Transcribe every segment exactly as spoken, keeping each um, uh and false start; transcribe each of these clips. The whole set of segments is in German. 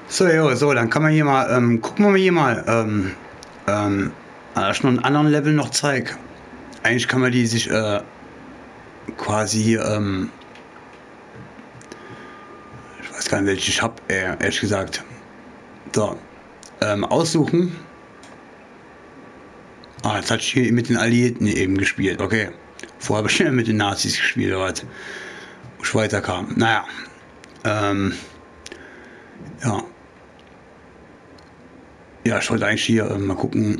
So, jo, so, dann kann man hier mal, ähm, gucken wir mal hier mal, ähm, ähm, da ich noch einen anderen Level noch zeige. Eigentlich kann man die sich, äh, quasi, ähm, ich weiß gar nicht, welche ich habe, äh, ehrlich gesagt. So, ähm, aussuchen. Ah, jetzt hat ich hier mit den Alliierten eben gespielt, okay. Vorher habe ich schnell mit den Nazis gespielt, oder was, wo ich weiterkam. Naja, ähm, ja. Ja, ich wollte eigentlich hier äh, mal gucken.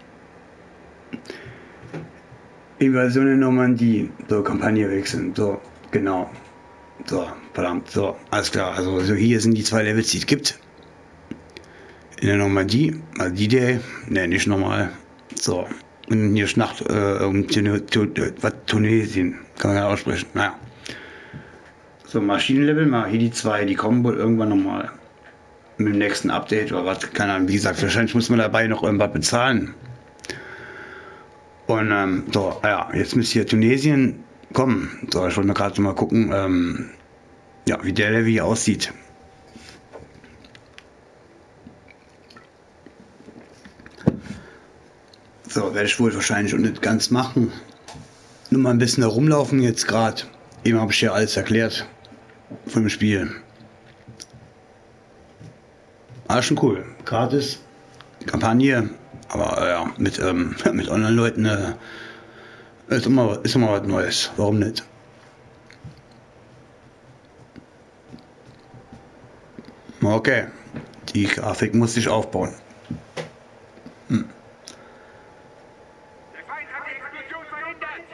Invasion in Normandie. So, Kampagne wechseln. So, genau. So, verdammt. So, alles klar. Also, so hier sind die zwei Levels, die es gibt. In der Normandie. Also die Day. Ne, nicht normal. So. Und hier Schlacht äh, um Tunesien. Kann man ja aussprechen. Naja. So, Maschinenlevel mal. Hier die zwei. Die kommen wohl irgendwann nochmal. Mit dem nächsten Update oder was. Keine Ahnung. Wie gesagt, wahrscheinlich muss man dabei noch irgendwas bezahlen. Und ähm, so, ja, jetzt müsste hier Tunesien kommen. So, ich wollte mir gerade mal gucken, ähm, ja, wie der Level hier aussieht. So, werde ich wohl wahrscheinlich auch nicht ganz machen. Nur mal ein bisschen herumlaufen jetzt gerade. Eben habe ich hier alles erklärt von dem Spiel. Ah, schon cool. Gratis, Kampagne, aber äh, ja, mit, ähm, mit Online-Leuten äh, ist, immer, ist immer was Neues. Warum nicht? Okay, die Grafik muss ich aufbauen. Hm. Der Feind hat die Explosion verhindert.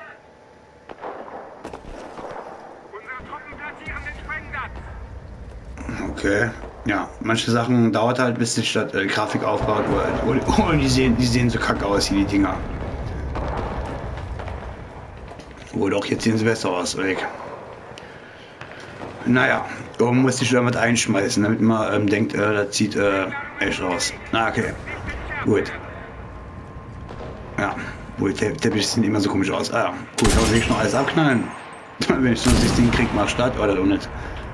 Unsere Truppen platzieren den Sprengplatz. Okay. Ja, manche Sachen dauert halt, bis sich das äh, Grafik aufbaut. Oder, oh, die sehen, die sehen so kacke aus hier, die Dinger. Oh, doch, jetzt sehen sie besser aus. Weg. Naja, oben muss ich irgendwas einschmeißen, damit man ähm, denkt, äh, das sieht äh, echt aus. Na, okay. Gut. Ja, gut, der Teppich sieht immer so komisch aus. Ah ja, gut, aber will ich noch alles abknallen? Wenn ich sonst das Ding krieg, mach Start oder doch nicht.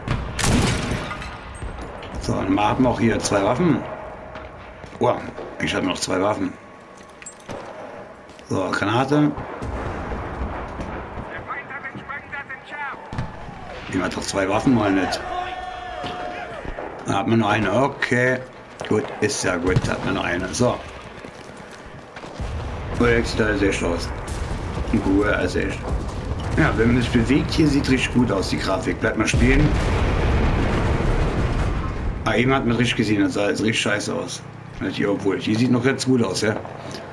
So, dann haben wir auch hier zwei Waffen. Oh, ich habe noch zwei Waffen. So, Granate. Der Feind hat den Sprengplatz entschärft. Ich hat doch zwei Waffen mal nicht. Da hat man nur eine. Okay. Gut, ist ja gut. Da hat man noch eine. So. Projekt sieht alles echt aus. Gut, alles echt. Ja, wenn man sich bewegt, hier sieht richtig gut aus, die Grafik. Bleibt mal spielen. Ah, eben hat man richtig gesehen, das sah jetzt richtig scheiße aus. Hier, obwohl, die sieht noch ganz gut aus, ja.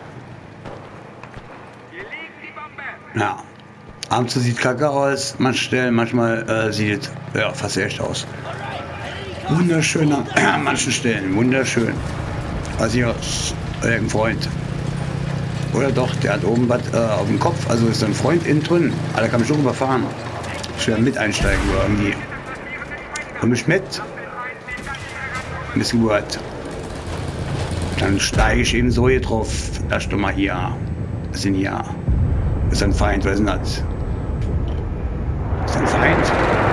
Hier liegt die Bombe. Ja. Abends sieht kacke aus, manche Stellen, manchmal äh, sieht es ja, fast echt aus. Wunderschön an äh, manchen Stellen, wunderschön. Also hier, irgendein Freund. Oder doch, der hat oben was äh, auf dem Kopf, also ist ein Freund innen drin. Aber der kann mich auch überfahren. Ich werde mit einsteigen oder irgendwie. Komm mich mit. Ein bisschen gut. Dann steige ich eben so hier drauf. Lass doch mal hier. Was sind hier? Das ist ein Feind, was ist denn das? Das ist ein Feind.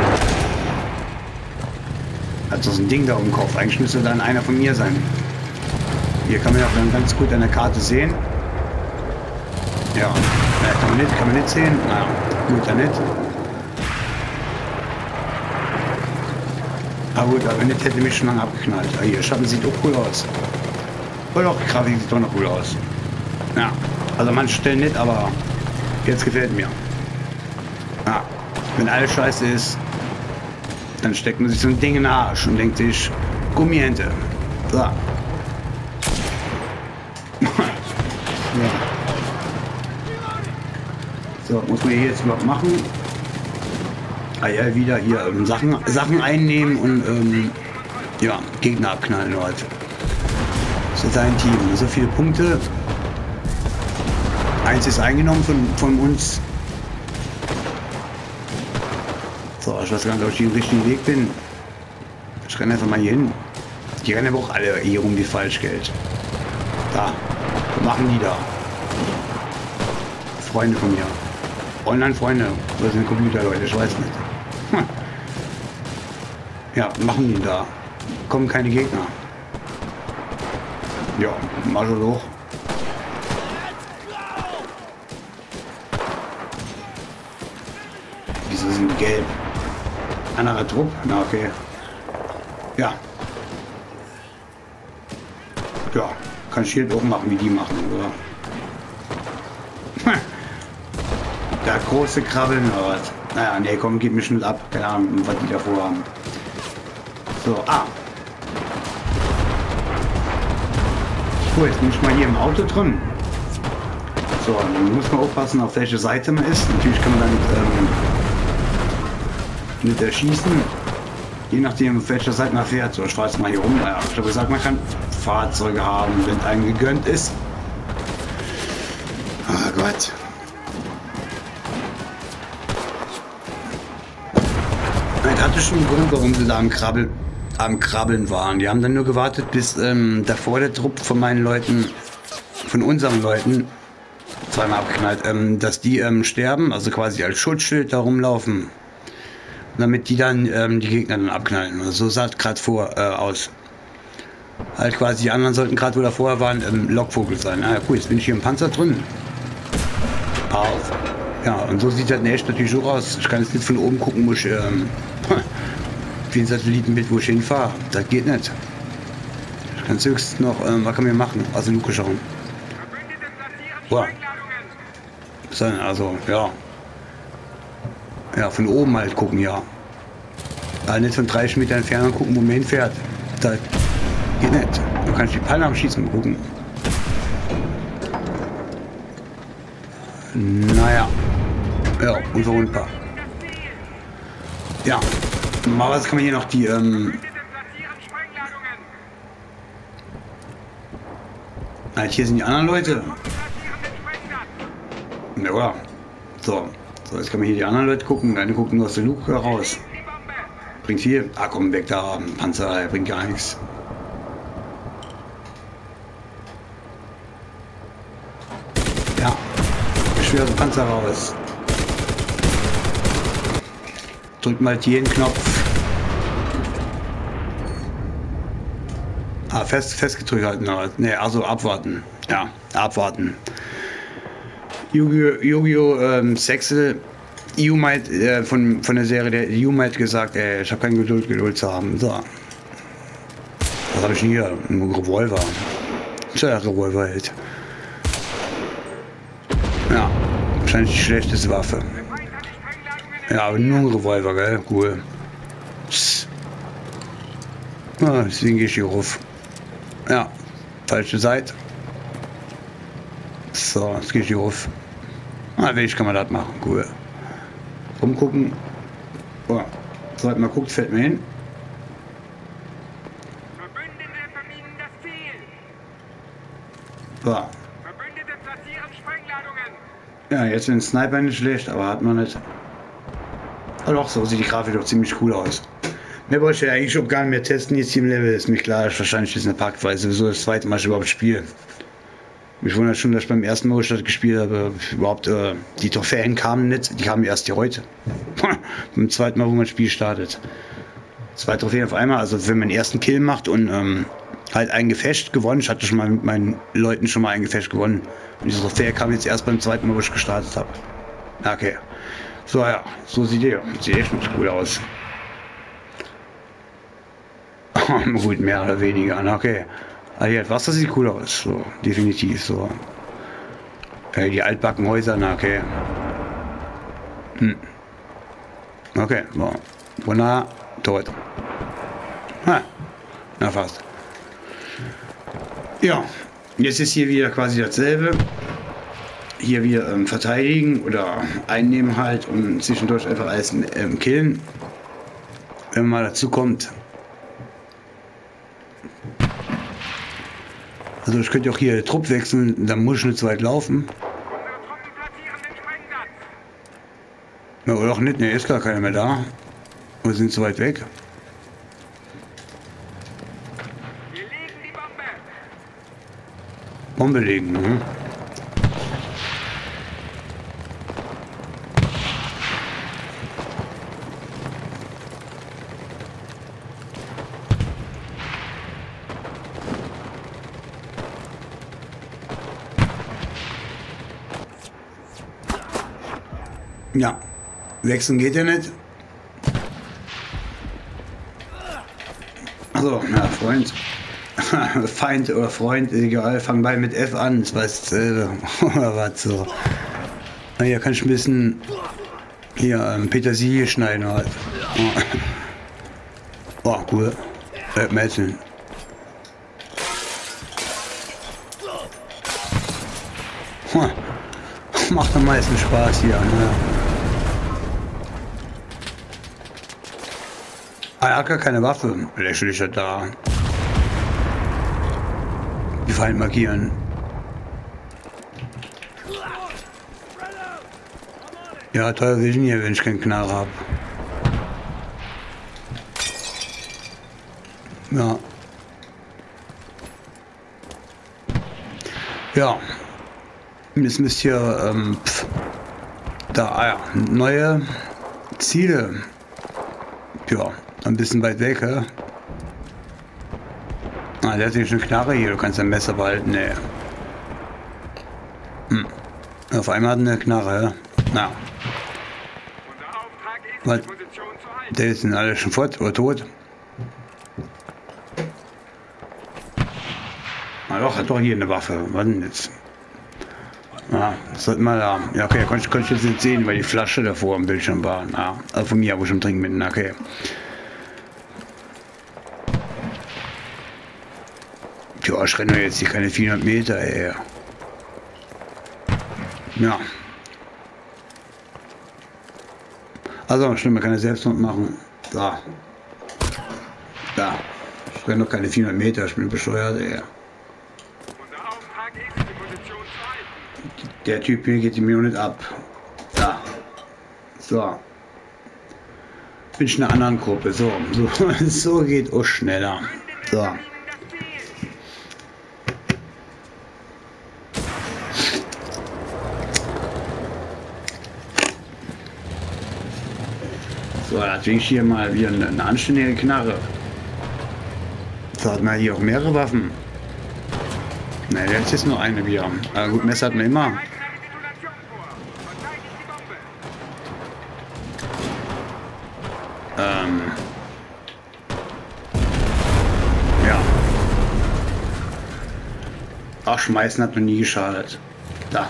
Hat so ein Ding da auf dem Kopf. Eigentlich müsste dann einer von mir sein. Hier kann man auch dann ganz gut an der Karte sehen. Ja, ja kann man nicht, kann man nicht sehen. Na, gut, dann nicht. Aber gut, aber nicht hätte mich schon lange abgeknallt. Ja, hier, Schatten sieht auch cool aus. Oder doch, die Grafik sieht doch noch cool aus. Ja, also manche Stellen nicht, aber jetzt gefällt mir. Ja, wenn alles scheiße ist, dann steckt man sich so ein Ding in den Arsch und denkt sich, Gummihände. So. Ja. So, muss man hier jetzt überhaupt machen? Ah ja, wieder hier ähm, Sachen, Sachen einnehmen und ähm, ja, Gegner abknallen, Leute. So sein Team, so viele Punkte. Eins ist eingenommen von, von uns. So, ich weiß gar nicht, ob ich den richtigen Weg bin. Ich renne einfach mal hier hin. Die rennen aber auch alle hier rum wie Falschgeld. Da, was machen die da? Freunde von mir. Online-Freunde, oder sind Computerleute, ich weiß nicht. Hm. Ja, was machen die da? kommen keine Gegner. Ja, mal so hoch. Wieso sind die gelb? Anderer Trupp? Na okay. Ja. Ja, kann ich hier auch machen, wie die machen, oder? Der große Krabbeln oder was? Naja, nee, komm, geht mir schnell ab. Keine Ahnung, was die davor haben. So, ah. So, jetzt bin ich mal hier im Auto drin. So, dann muss man aufpassen, auf welche Seite man ist. Natürlich kann man dann ähm, mit erschießen. Je nachdem, auf welcher Seite man fährt. So, ich fahre jetzt mal hier rum. Naja, ich habe gesagt, man kann Fahrzeuge haben, wenn einem gegönnt ist. Oh Gott. Das hatte schon einen Grund, warum sie da am, Krabbel, am Krabbeln waren. Die haben dann nur gewartet, bis ähm, davor der Trupp von meinen Leuten, von unseren Leuten, zweimal abgeknallt, ähm, dass die ähm, sterben, also quasi als Schutzschild da rumlaufen, damit die dann ähm, die Gegner dann abknallen. Also so sah es gerade vor äh, aus. Halt quasi die anderen sollten gerade, wo da vorher waren, ähm, Lockvogel sein. Ah ja, cool, jetzt bin ich hier im Panzer drin. Auf. Ja, und so sieht das in echt natürlich so aus. Ich kann jetzt nicht von oben gucken, wo ich ähm, wie ein Satellitenbild, wo ich hinfahre. Das geht nicht. Ich kann höchstens noch, ähm, was kann man machen? Also Luke schauen. Wow. Also, ja. Ja, von oben halt gucken, ja. Also nicht von dreißig Meter Entfernung gucken, wo man hinfährt. Das geht nicht. Du kannst die Palme am Schießen gucken. Naja. Ja, unverwundbar. Ja. Normalerweise kann man hier noch die, ähm... Halt, hier sind die anderen Leute. Ja, so. So, jetzt kann man hier die anderen Leute gucken. Eine guckt nur aus der Luke raus. Bringt viel. Ah, komm, weg da. Panzer, bringt gar nichts. Ja. Schwer aus dem Panzer raus. Drückt mal jeden Knopf. Ah, fest, festgedrückt halten. Ne, also abwarten. Ja, abwarten. Yu-Gi-Oh! ähm, Sexel, Yu meint, äh, von, von der Serie, der Yu meint gesagt, ey, ich habe keine Geduld, Geduld zu haben. So. Was habe ich denn hier? Ein Revolver. Tja, Revolver hält. Ja, wahrscheinlich die schlechteste Waffe. Ja, aber nur ein Revolver, gell? Cool. Ah, deswegen gehe ich hier rauf. Ja, falsche Seite. So, jetzt gehe ich hier rauf. Ah, welch kann man das machen? Cool. Rumgucken. Oh, so, mal guckt, fällt mir hin. Verbündete verminen das Ziel. So. Verbündete platzieren Sprengladungen. Ja, jetzt sind Sniper nicht schlecht, aber hat man nicht. Aber doch, so sieht die Grafik doch ziemlich cool aus. Mehr wollte ich ja eigentlich auch gar nicht mehr testen. Jetzt hier im Level ist mir klar, dass wahrscheinlich ist eine Parkweise sowieso das zweite Mal ich überhaupt spiele. Mich wundert schon, dass ich beim ersten Mal, wo ich das gespielt habe, überhaupt äh, die Trophäen kamen nicht. Die kamen erst hier heute. Beim zweiten Mal, wo man das Spiel startet. Zwei Trophäen auf einmal, also wenn man den ersten Kill macht und ähm, halt ein Gefecht gewonnen. Ich hatte schon mal mit meinen Leuten schon mal ein Gefecht gewonnen. Und diese Trophäe kam jetzt erst beim zweiten Mal, wo ich gestartet habe. Okay. So, ja, so sieht der. Sieht echt nicht gut aus. Gut, mehr oder weniger. Okay. Also das Wasser sieht cool aus. So, definitiv. So. Okay, die altbacken Häuser, na okay. Hm. Okay, so. Wunderbar, tot. Ha. Na fast. Ja, jetzt ist hier wieder quasi dasselbe. Hier wir ähm, verteidigen oder einnehmen halt und zwischendurch einfach alles ähm, killen. Wenn man mal dazu kommt. Also ich könnte auch hier den Trupp wechseln, dann muss ich nicht so weit laufen. Unsere Truppen platzieren den Sprengplatz. Ja, oder auch nicht, ne, ist gar keiner mehr da. Wir sind zu weit weg. Wir legen die Bombe. Bombe legen, ne? Ja, wechseln geht ja nicht. Also, na, Freund. Feind oder Freund, egal, fang bei mit F an, das weiß dasselbe. Oder was so. Na, hier kann ich ein bisschen hier ähm, Petersilie schneiden halt. Oh, cool. Äh, Mädchen. Macht am meisten Spaß hier, ne? Ah, er hat gar keine Waffe. Lächerlich hat da. Die Feind markieren. Ja, teuer Vision hier, wenn ich keinen Knarre habe. Ja. Ja. Jetzt müsst ihr ähm, pf, da ah ja, neue Ziele. Ja, ein bisschen weit weg, hä? Ah, der hat nämlich eine Knarre hier, du kannst ein Messer behalten, ne. Hm. Auf einmal hat er eine Knarre, hä? Na. Was? Der sind alle schon fort oder tot? Na doch, hat doch hier eine Waffe. Was denn jetzt? Ah, das sollte mal da. Ja, okay, konnte ich, konnte ich jetzt nicht sehen, weil die Flasche davor am Bildschirm war. Ah, also von mir, wo ich am Trinken bin. Okay. Tja, ich renne jetzt hier keine vierhundert Meter, ey. Ja. Also, stimmt, man kann es selbst noch machen. Da. Da. Ich renne noch keine vierhundert Meter, ich bin bescheuert, ey. Der Typ hier geht die mir nicht ab. Da. So. Bin ich in einer anderen Gruppe. So. So, so geht auch schneller. So. So, da trinke ich hier mal wieder eine, eine anständige Knarre. So hat man hier auch mehrere Waffen. Ne, jetzt ist nur eine wieder. Aber gut, Messer hat man immer. Ähm. Ja. Ach, schmeißen hat noch nie geschadet. Da.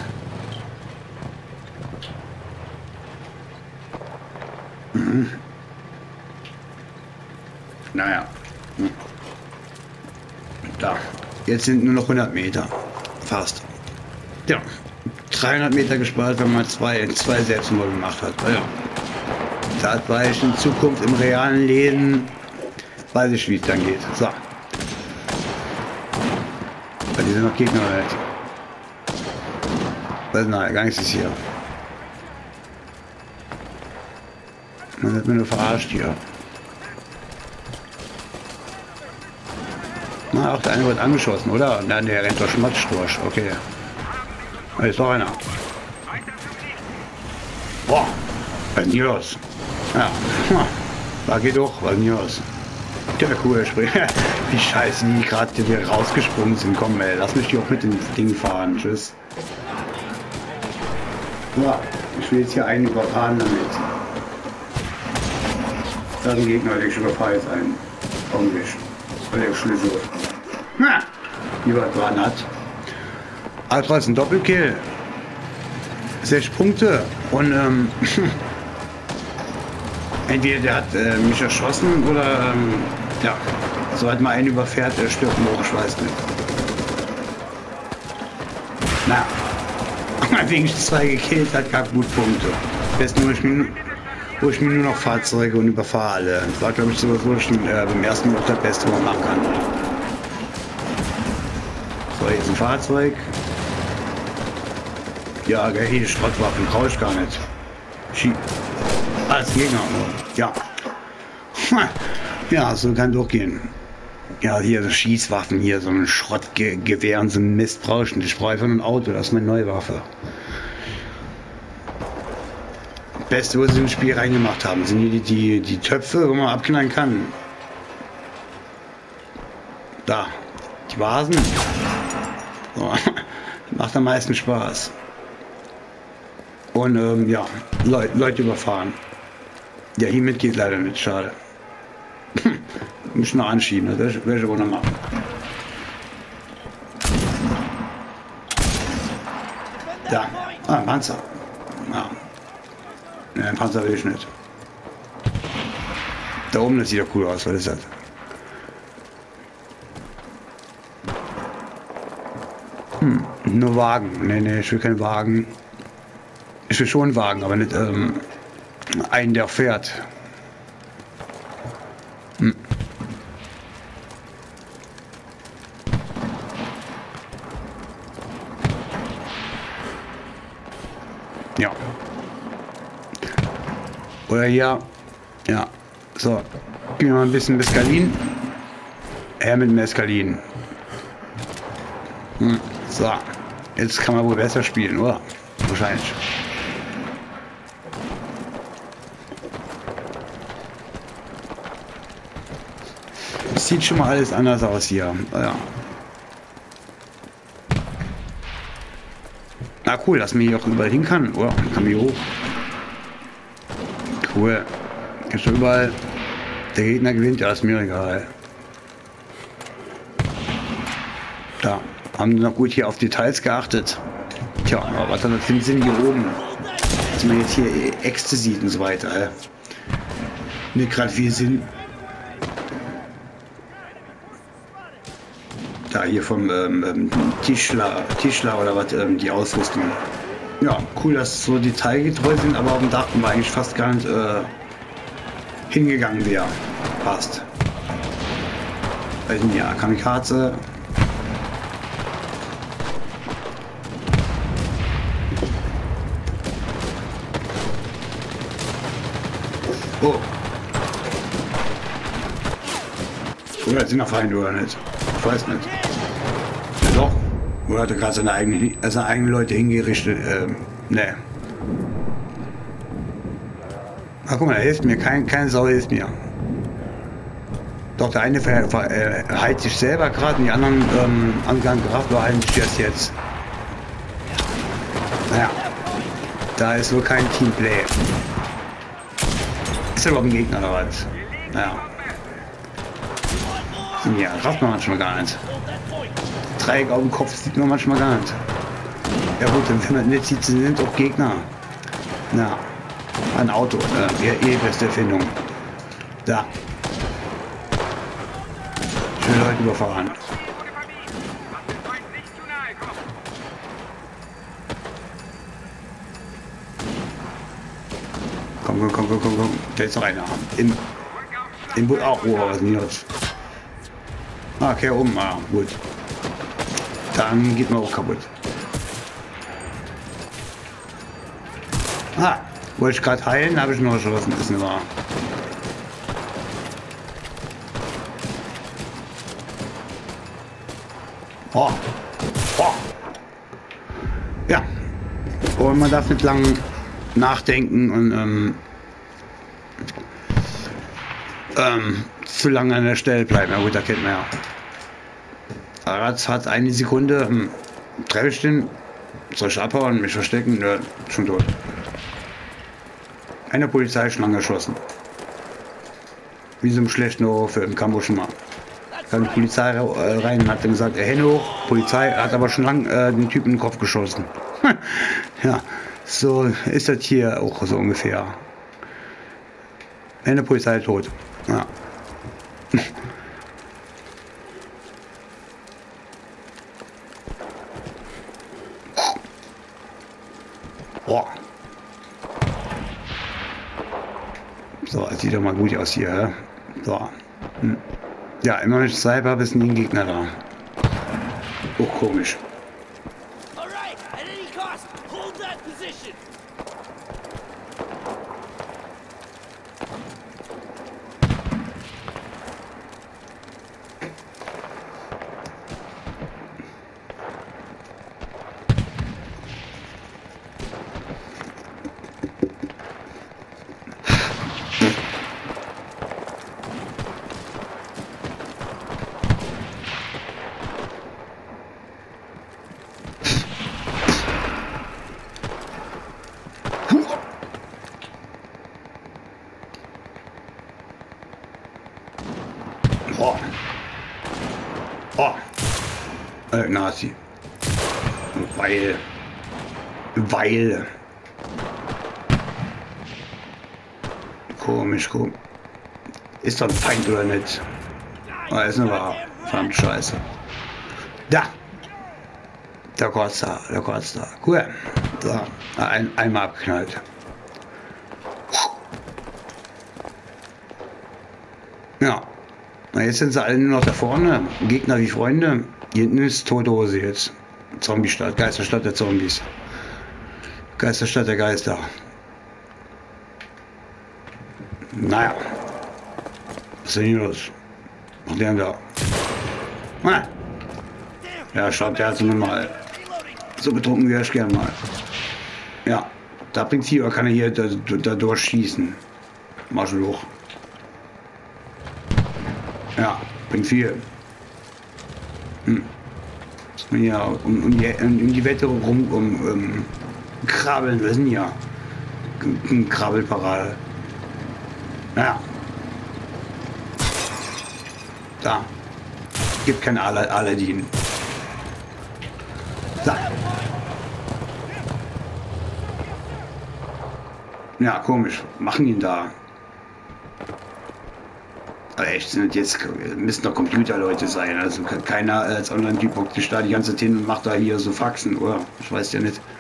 Mhm. Naja. Hm. Da. Jetzt sind nur noch hundert Meter. Fast. Ja. dreihundert Meter gespart, wenn man zwei, zwei Selbstmorde gemacht hat. Ja. Das weiß ich in Zukunft im realen Leben. Weiß ich, wie es dann geht. So. Bei dir sind noch Gegner oder nicht? Was? Nein, gar nichts ist hier. Man hat mir nur verarscht hier. Na, auch der eine wird angeschossen, oder? Nein, der rennt durch Schmatsch durch. Okay. Da ist doch einer. Boah, was ist denn hier los? Ja, da geht doch, was ist denn hier los? Der cool, wie scheiße, die gerade hier rausgesprungen sind. Komm, ey, lass mich hier auch mit dem Ding fahren. Tschüss. Ja, ich will jetzt hier einen überfahren damit. Da ist ein Gegner, der schon überfahre jetzt einen. Augenblick. Weil der Schlüssel. Na, lieber dran hat. Aber trotzdem Doppelkill. Sechs Punkte. Und ähm, entweder der hat äh, mich erschossen oder ähm, ja, sobald man einen überfährt, er stirbt noch, ich weiß nicht. Na, wegen zwei gekillt hat, gab gut Punkte. Besten, wo ich mir, wo ich mir nur noch Fahrzeuge und überfahre alle. Das war, glaube ich, sowas, wo ich äh, beim ersten Mal das Beste, was man machen kann. So, jetzt ein Fahrzeug. Ja, gell, hier Schrottwaffen brauche ich gar nicht. Schie Als Gegner. Ja. Ja, so kann durchgehen. Ja, hier so Schießwaffen, hier so ein Schrottgewehr und so ein Mist brauche ich nicht. Ich brauche einfach ein Auto, das ist meine neue Waffe. Beste, was sie ins Spiel reingemacht haben, sind hier die, die, die Töpfe, wo man abknallen kann. Da. Die Vasen. So. Macht am meisten Spaß. Und ähm, ja, Leu Leute überfahren. Ja, hiermit geht leider nicht, schade. Muss noch anschieben, das werde ich aber noch machen. Ja, ah, ein Panzer. Ja. Ne, ein Panzer will ich nicht. Da oben, das sieht ja cool aus, was ist das? Hm, nur Wagen. Ne, ne, ich will keinen Wagen. Ich will schon einen Wagen, aber nicht ähm, einen, der fährt. Hm. Ja. Oder hier. Ja. So. Gib mir mal ein bisschen Mescalin. Her mit Mescalin. Hm. So. Jetzt kann man wohl besser spielen, oder? Wahrscheinlich. Sieht schon mal alles anders aus hier. Ja. Ah, cool, dass man hier auch überall hin kann. Oder? Kann man hier hoch. Cool. Kannst du überall. Der Gegner gewinnt, ja, ist mir egal. Da. Haben wir noch gut hier auf Details geachtet. Tja, aber was hat das für einen Sinn hier oben? Dass man jetzt hier Äxte sieht und so weiter. Äh. Nicht gerade viel Sinn. Da hier vom ähm, Tischler, Tischler oder was, ähm, die Ausrüstung. Ja, cool, dass so detailgetreu sind, aber auf dem Dach war eigentlich fast gar nicht äh, hingegangen wäre. Passt. Also ja, Kamikaze. Oh. Oder sind noch Feinde oder nicht? Ich weiß nicht. Ja, doch. Oder hat er gerade seine eigenen, seine eigenen Leute hingerichtet? Ähm, ne. Ach, guck mal, er hilft mir. Kein, keine Sau hilft mir. Doch, der eine ver, ver, äh, heilt sich selber gerade und die anderen ähm, Angang Kraft behalten sich das jetzt. Naja. Da ist wohl kein Teamplay. Ist er überhaupt ein Gegner oder was? Naja. Ja, rafft man manchmal gar nicht. Dreieck auf dem Kopf sieht man manchmal gar nicht. Ja gut, wenn man nicht sieht, sind auch Gegner. Na, ein Auto, äh, ihre beste Erfindung. Da. Schön Leute überfahren. Komm, komm, komm, komm, komm, komm. Da ist noch einer. Im, im Boot auch. Oh, was ist denn jetzt? Ah, okay, oben, ah, gut. Dann geht man auch kaputt. Ah, wollte ich gerade heilen, habe ich noch geschossen, ist nicht wahr. Oh. Oh. Ja. Und man darf nicht lang nachdenken und ähm, ähm, zu lange an der Stelle bleiben. Ja gut, da kennt man ja. Ratz hat eine Sekunde. Hm, treffe ich den? Soll ich abhauen, mich verstecken? Nö, schon tot. Eine Polizei ist schon angeschossen. Wie so einem schlechten Horrorfilm, kam wohl schon mal. Kam die Polizei rein und hat dann gesagt, er Hände hoch, Polizei, hat aber schon lang äh, den Typen in den Kopf geschossen. Ja, so ist das hier auch so ungefähr. Eine Polizei tot. Ja. Boah. So, das sieht doch mal gut aus hier. Ja? So. Hm. Ja, immer mit Sniper bis nie ein Gegner da. Oh, komisch. Oh. Äh, Nazi. Weil. Weil. Komisch, komisch. Ist doch ein Feind oder nicht? Oh, ist nur wahr. Verdammt scheiße. Da. Der Kotz da, der Kotz da. Cool. So. Ein, einmal abgeknallt. Ja. Na, jetzt sind sie alle nur noch da vorne. Gegner wie Freunde. Hier hinten ist tote Hose jetzt. Zombie-Stadt. Geisterstadt der Zombies. Geisterstadt der Geister. Naja. Was ist denn hier los? Was ist denn da? Ah. Ja, schaut, der hat so mal. So betrunken wäre ich gern mal. Ja. Da bringt hier, kann er hier da, da durchschießen. Mach schon hoch. Ja, bringt viel. Hm. Muss man ja um, um, die, um die Wette rum um, um, krabbeln, wir sind ja. Ein Krabbelparade. Ja. Da. Gibt kein Aladdin. Da. Ja, komisch. Machen ihn da. Aber echt, sind jetzt müssen doch Computerleute sein. Also keiner als Online-Typ hockt sich da die ganze Zeit hin und macht da hier so Faxen, oder? Ich weiß ja nicht.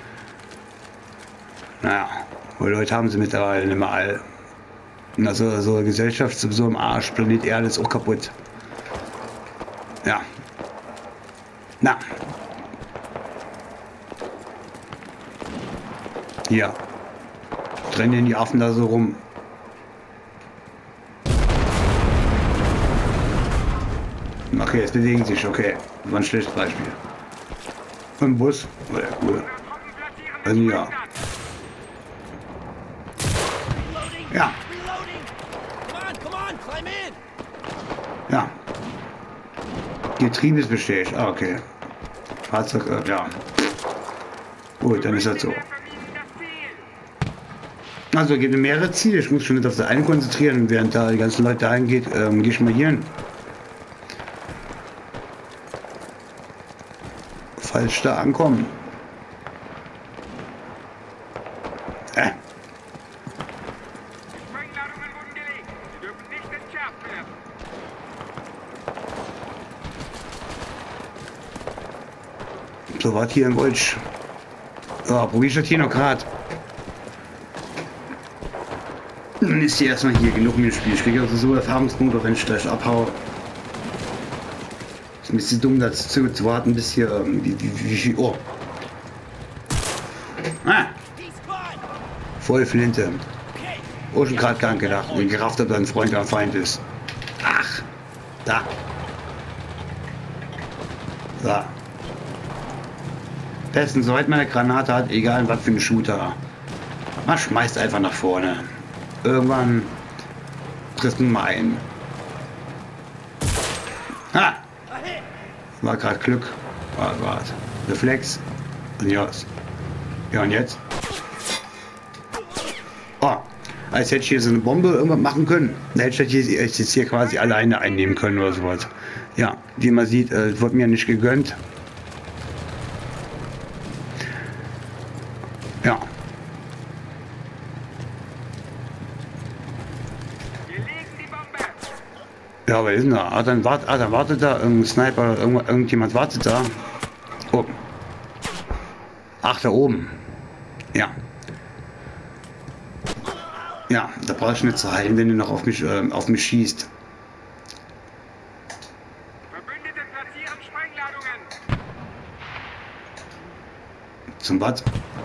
Naja, wo Leute haben sie mittlerweile nicht mehr all. Also so Gesellschaft sowieso im Arsch, Planet Erde ist auch kaputt. Ja. Na. Hier. Trennen die Affen da so rum. Okay, jetzt bewegen sich, okay. Das war ein schlechtes Beispiel. Im Bus. Oh ja, cool. Also ja. Ja. Ja. Getriebe ist bestätigt. Ah, okay. Fahrzeug, äh, ja. Gut, dann ist das so. Also, es gibt mehrere Ziele. Ich muss schon nicht auf das eine konzentrieren, während da die ganzen Leute dahin geht. Ähm, geh ich mal hier hin. Falsch da ankommen. Äh. So, was hier im Golsch. So, probier ich das hier noch gerade. Dann ist hier erstmal hier genug mit dem Spiel. Ich kriege also so Erfahrungspunkte, wenn ich gleich abhaue. Ist ein bisschen dumm dazu zu warten, bis hier ähm, wie, wie, wie viel. Oh. Ah. Voll Flinte. Oh, schon gerade gar nicht gedacht. Ich gerafft habe, dass ein Freund am Feind ist. Ach. Da. So. Besten, soweit meine Granate hat, egal was für ein Shooter. Man schmeißt einfach nach vorne. Irgendwann trifft man mal ein. Ha! War gerade Glück. Warte, warte. Reflex. Und ja. Ja, und jetzt? Oh, als hätte ich hier so eine Bombe irgendwas machen können. Da hätte ich jetzt hier quasi alleine einnehmen können oder sowas. Ja, wie man sieht, äh, wurde mir nicht gegönnt. Ja. Ja, wer ist denn da? Ah, dann, wart, ah, dann wartet da irgendein Sniper, irgend, irgendjemand wartet da. Oh. Ach, da oben. Ja. Ja, da brauche ich nicht zu heilen, wenn du noch auf mich, äh, auf mich schießt. Verbündete platzieren Sprengladungen. Zum was?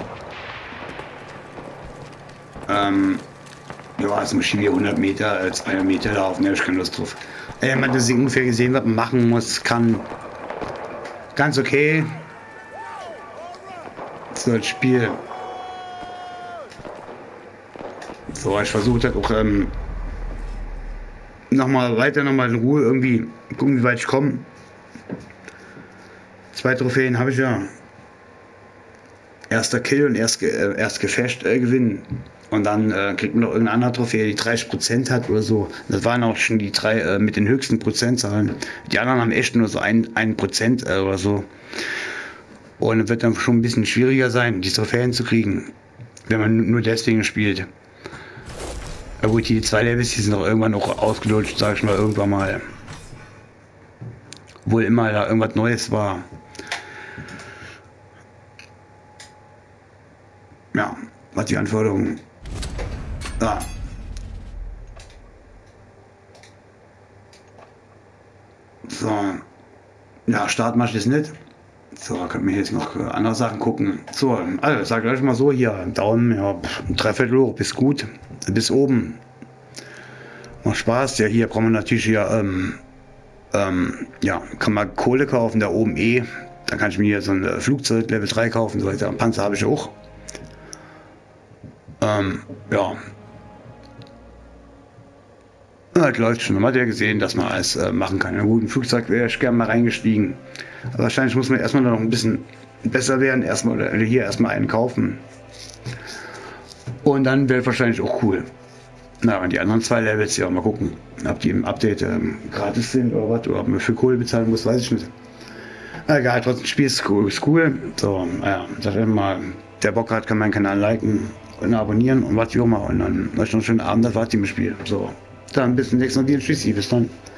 Ähm. Ja, jetzt muss ich hier hundert Meter, äh, zweihundert Meter laufen, da habe ich keine Lust drauf. Äh, man hat das ungefähr gesehen, was man machen muss, kann. Ganz okay. So, das Spiel. So, ich versuche das auch, ähm, nochmal weiter, nochmal in Ruhe irgendwie gucken, wie weit ich komme. Zwei Trophäen habe ich ja. Erster Kill und erst, äh, erst Gefecht äh, gewinnen. Und dann äh, kriegt man noch irgendeine andere Trophäe, die dreißig Prozent hat oder so. Das waren auch schon die drei äh, mit den höchsten Prozentzahlen. Die anderen haben echt nur so ein, ein Prozent äh, oder so. Und es wird dann schon ein bisschen schwieriger sein, die Trophäen zu kriegen, wenn man nur deswegen spielt. Ja gut, die zwei Levels, die sind auch irgendwann noch ausgelutscht, sag ich mal, irgendwann mal. Wohl immer da irgendwas Neues war. Ja, was die Anforderungen. Ja. So. Ja, Start mache ich jetzt nicht. So, können wir jetzt noch andere Sachen gucken. So, also sagt euch mal so hier, Daumen, ja, ein Dreiviertel hoch, bis gut, bis oben. Macht Spaß. Ja, hier brauchen wir natürlich hier, ähm, ähm, ja, kann man Kohle kaufen, da oben eh. Dann kann ich mir hier so ein Flugzeug Level drei kaufen, so weiter. Panzer habe ich auch. Ähm, ja. Ja, das läuft schon. Man hat ja gesehen, dass man alles äh, machen kann. In einem guten Flugzeug wäre ich gerne mal reingestiegen. Aber wahrscheinlich muss man erstmal noch ein bisschen besser werden. Erstmal oder hier erstmal einen kaufen. Und dann wäre wahrscheinlich auch cool. Na, und die anderen zwei Levels, ja, mal gucken, ob die im Update ähm, gratis sind oder was, oder ob man für Kohle bezahlen muss, weiß ich nicht. Egal, trotzdem, das Spiel ist cool. Ist cool. So, ja, sag immer, der Bock hat, kann meinen Kanal liken und abonnieren und was ich auch mal. Und dann euch noch einen schönen Abend, das war's mit dem Spiel. So, dann bis zum nächsten Mal wieder. Tschüssi, bis dann.